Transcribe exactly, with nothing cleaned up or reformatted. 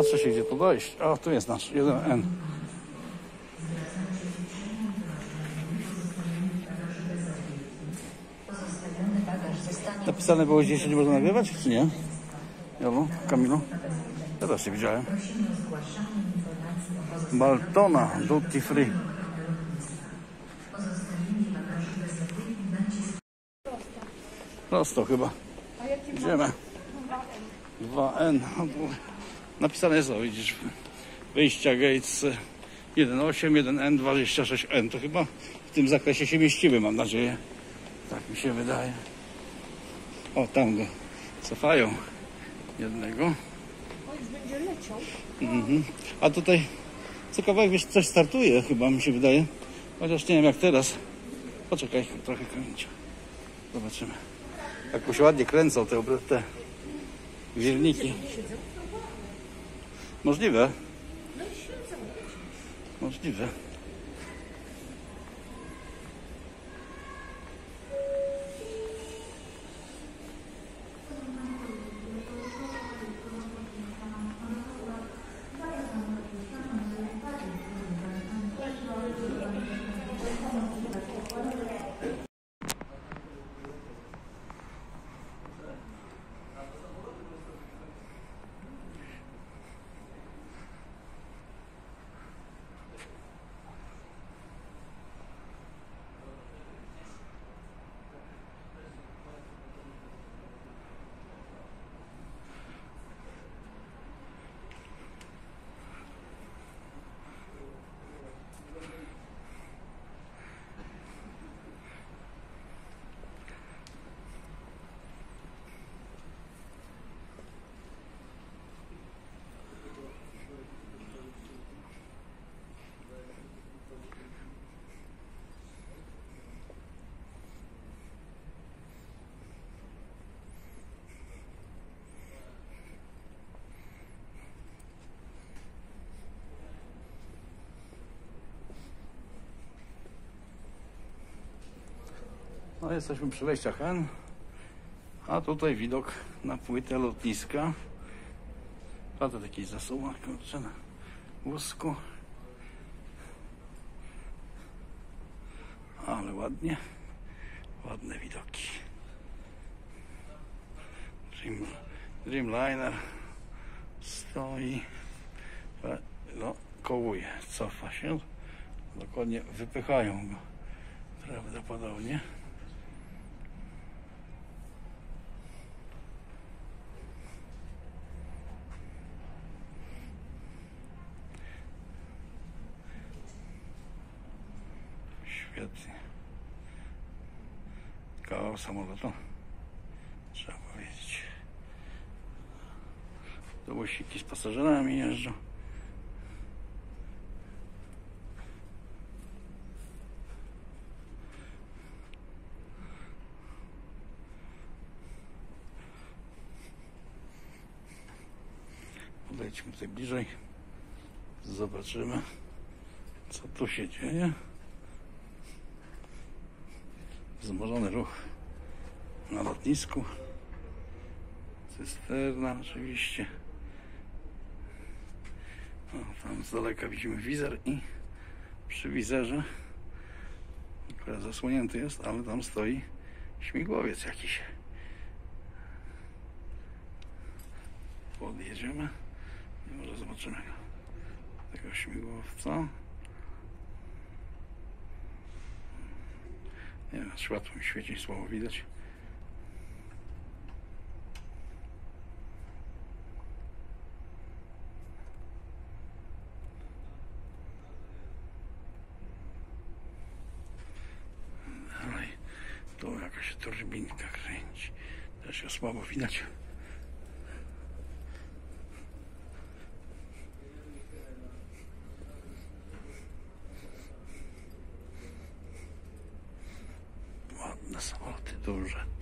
Patrzę się, gdzie to dojść. O, tu jest nasz jeden N. Napisane było gdzieś, że nie można nagrywać, czy nie? Jolu, Kamilu? Ja też nie widziałem. Baltona, duty free. Prosto chyba. Idziemy. dwa N. Napisane jest, o widzisz, wyjścia Gates jeden osiem, jeden N, dwadzieścia sześć N. To chyba w tym zakresie się mieścimy, mam nadzieję. Tak mi się wydaje. O, tam go cofają jednego. O, już będzie leciał. Mhm. A tutaj co kawałek, wiesz, coś startuje chyba, mi się wydaje. Chociaż nie wiem jak teraz. Poczekaj trochę kręcia. Zobaczymy. Jak się ładnie kręcą te, te wirniki. Możliwe. Możliwe. No, jesteśmy przy wejściach N, a tutaj widok na płytę lotniska. A to taki zasuwa, kurczę, na wózku. Ale ładnie, ładne widoki. Dream, Dreamliner stoi, no, kołuje, cofa się, dokładnie wypychają go prawdopodobnie. Świetnie. Kawał samolotu, trzeba powiedzieć. Dowoziki z pasażerami jeżdżą. Podejdźmy tutaj bliżej. Zobaczymy, co tu się dzieje. Wzmożony ruch na lotnisku. Cysterna oczywiście. O, tam z daleka widzimy wizer i przy wizerze akurat zasłonięty jest, ale tam stoi śmigłowiec jakiś. Podjedziemy i może zobaczymy tego śmigłowca. Nie wiem, światło mi świeci, słabo widać. Dalej, tu jakaś turbinka kręci. Też się słabo widać. Ładne samoloty, duże.